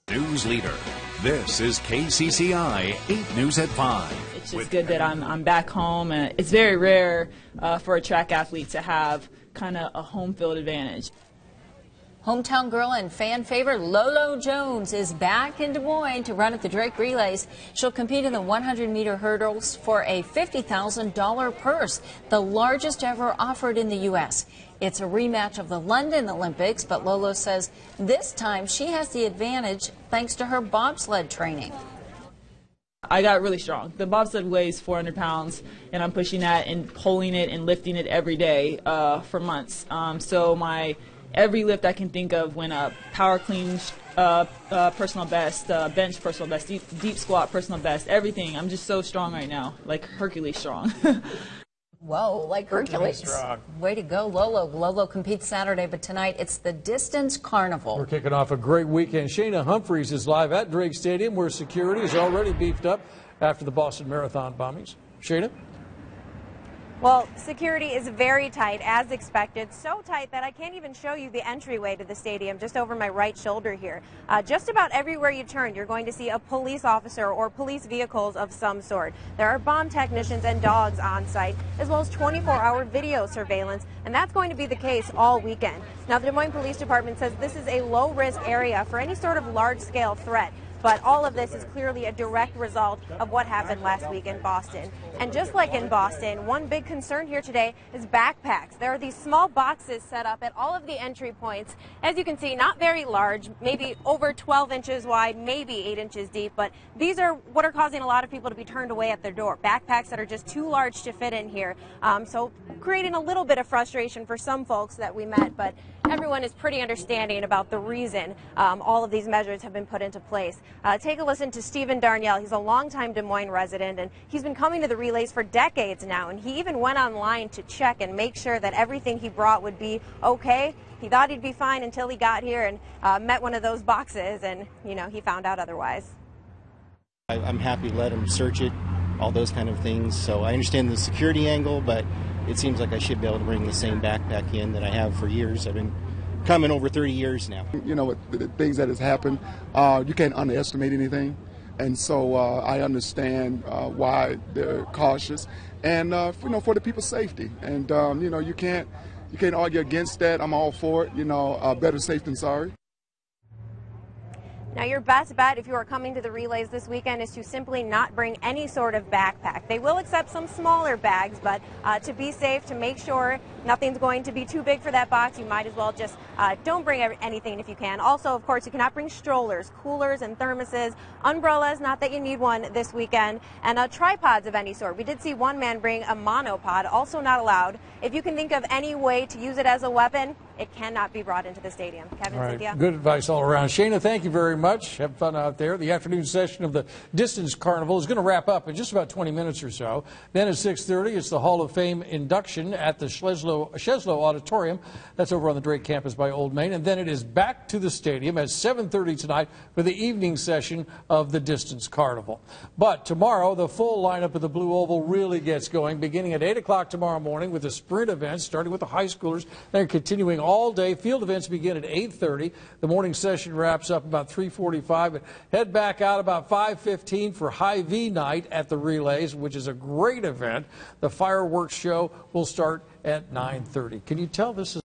News leader. This is KCCI 8 News at 5. It's just good that I'm back home, and it's very rare for a track athlete to have kind of a home field advantage. Hometown girl and fan favorite Lolo Jones is back in Des Moines to run at the Drake Relays. She'll compete in the 100-meter hurdles for a $50,000 purse, the largest ever offered in the U.S. It's a rematch of the London Olympics, but Lolo says this time she has the advantage thanks to her bobsled training. I got really strong. The bobsled weighs 400 pounds, and I'm pushing that and pulling it and lifting it every day for months. So every lift I can think of, when power clean, personal best, bench personal best, deep squat personal best, everything. I'm just so strong right now, like Hercules strong. Whoa, like Hercules. Way to go, Lolo. Lolo competes Saturday, but tonight it's the Distance Carnival. We're kicking off a great weekend. Shayna Humphreys is live at Drake Stadium, where security is already beefed up after the Boston Marathon bombings. Shayna? Well, security is very tight, as expected. So tight that I can't even show you the entryway to the stadium, just over my right shoulder here. Just about everywhere you turn, you're going to see a police officer or police vehicles of some sort. There are bomb technicians and dogs on site, as well as 24-hour video surveillance, and that's going to be the case all weekend. Now, the Des Moines Police Department says this is a low-risk area for any sort of large-scale threat. But all of this is clearly a direct result of what happened last week in Boston. And just like in Boston, one big concern here today is backpacks. There are these small boxes set up at all of the entry points. As you can see, not very large, maybe over 12 inches wide, maybe 8 inches deep. But these are what are causing a lot of people to be turned away at their door. Backpacks that are just too large to fit in here. So creating a little bit of frustration for some folks that we met. But everyone is pretty understanding about the reason all of these measures have been put into place. Take a listen to Stephen Darnielle. He's a longtime Des Moines resident, and he's been coming to the relays for decades now, and he even went online to check and make sure that everything he brought would be okay. He thought he'd be fine until he got here and met one of those boxes, and, you know, he found out otherwise. I'm happy to let him search it, all those kind of things. So I understand the security angle, but it seems like I should be able to bring the same backpack in that I have for years. I've been coming over 30 years now. You know, the things that has happened, you can't underestimate anything. And so I understand why they're cautious, and you know, for the people's safety. And you know, you can't argue against that. I'm all for it. You know, better safe than sorry. Now, your best bet if you are coming to the relays this weekend is to simply not bring any sort of backpack. They will accept some smaller bags, but to be safe, to make sure nothing's going to be too big for that box, you might as well just don't bring anything if you can. Also, of course, you cannot bring strollers, coolers, and thermoses, umbrellas, not that you need one this weekend, and tripods of any sort. We did see one man bring a monopod, also not allowed. If you can think of any way to use it as a weapon, it cannot be brought into the stadium. Kevin, Cynthia. Good advice all around. Shayna, thank you very much. Have fun out there. The afternoon session of the Distance Carnival is going to wrap up in just about 20 minutes or so. Then at 6:30, it's the Hall of Fame induction at the Sheslow Auditorium. That's over on the Drake campus by Old Main. And then it is back to the stadium at 7:30 tonight for the evening session of the Distance Carnival. But tomorrow, the full lineup of the Blue Oval really gets going, beginning at 8 o'clock tomorrow morning with the sprint events, starting with the high schoolers. They're continuing all day. Field events begin at 8:30. The morning session wraps up about 3:45. But head back out about 5:15 for High V night at the relays, which is a great event. The fireworks show will start at 9:30. Can you tell this is